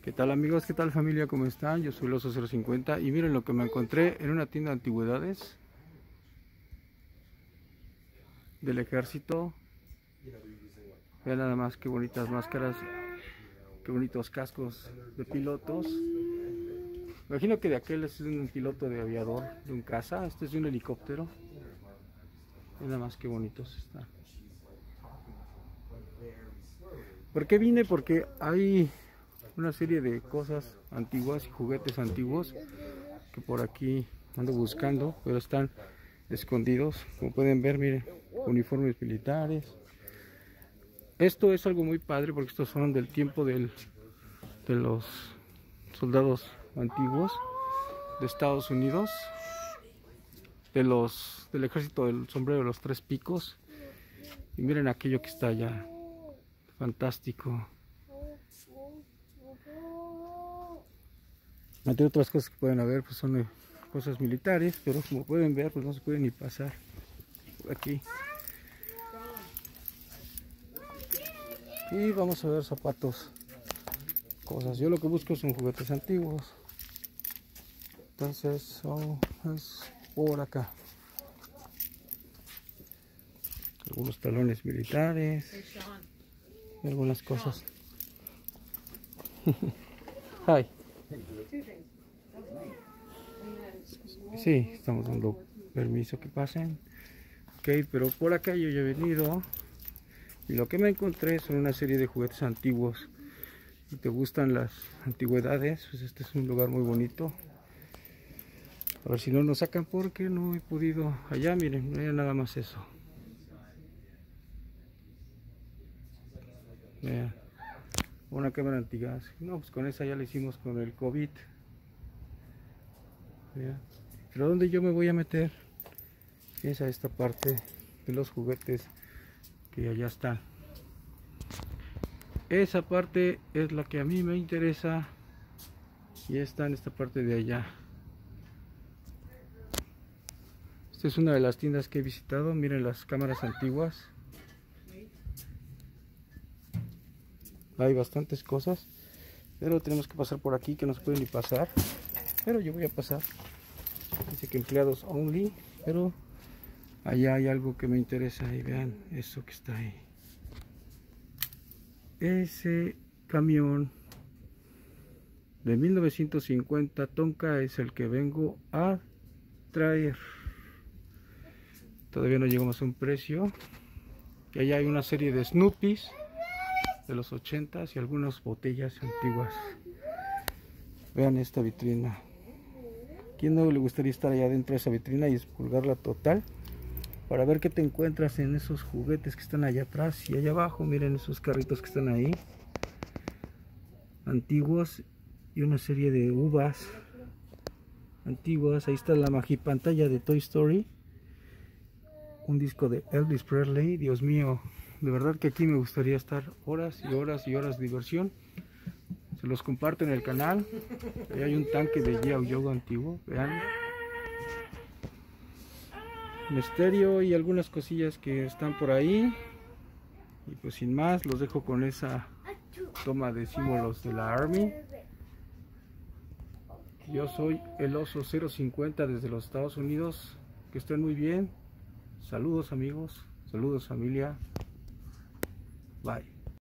¿Qué tal amigos? ¿Qué tal familia? ¿Cómo están? Yo soy el Oso 050 y miren lo que me encontré en una tienda de antigüedades del ejército. Vean nada más qué bonitas máscaras, qué bonitos cascos de pilotos. Me imagino que de aquel es un piloto de aviador, de un caza. Este es de un helicóptero. Vean nada más qué bonitos están. ¿Por qué vine? Porque hay una serie de cosas antiguas y juguetes antiguos que por aquí ando buscando, pero están escondidos. Como pueden ver, miren, uniformes militares. Esto es algo muy padre porque estos son del tiempo de los soldados antiguos de Estados Unidos, del ejército del sombrero de los tres picos. Y miren aquello que está allá, fantástico. Entre otras cosas que pueden haber, pues son cosas militares, pero como pueden ver, pues no se puede ni pasar por aquí. Y vamos a ver zapatos, cosas. Yo lo que busco son juguetes antiguos. Entonces, es por acá. Algunos talones militares, algunas cosas. Hi. Sí, estamos dando permiso que pasen. Ok, pero por acá yo ya he venido y lo que me encontré son una serie de juguetes antiguos. Si te gustan las antigüedades, pues este es un lugar muy bonito. A ver si no nos sacan porque no he podido. Allá miren, no hay nada más eso. Vean, una cámara antigas. No, pues con esa ya la hicimos con el COVID. Vean. Pero ¿dónde yo me voy a meter? Es a esta parte de los juguetes que allá están. Esa parte es la que a mí me interesa y está en esta parte de allá. Esta es una de las tiendas que he visitado. Miren las cámaras antiguas. Hay bastantes cosas, pero tenemos que pasar por aquí que no se puede ni pasar. Pero yo voy a pasar. Dice que empleados only, pero allá hay algo que me interesa y vean eso que está ahí. Ese camión de 1950 Tonka es el que vengo a traer. Todavía no llegamos a un precio. Y allá hay una serie de Snoopys de los 80s y algunas botellas antiguas. Vean esta vitrina. ¿Quién no le gustaría estar allá dentro de esa vitrina y expulgarla total? Para ver qué te encuentras en esos juguetes que están allá atrás y allá abajo. Miren esos carritos que están ahí, antiguos, y una serie de uvas antiguas. Ahí está la magipantalla de Toy Story, un disco de Elvis Presley. Dios mío, de verdad que aquí me gustaría estar horas y horas y horas de diversión. Se los comparto en el canal. Ahí hay un tanque de G.I. Joe antiguo, vean. Misterio y algunas cosillas que están por ahí. Y pues sin más, los dejo con esa toma de símbolos de la Army. Yo soy el Oso 050 desde los Estados Unidos. Que estén muy bien. Saludos amigos, saludos familia. Bye.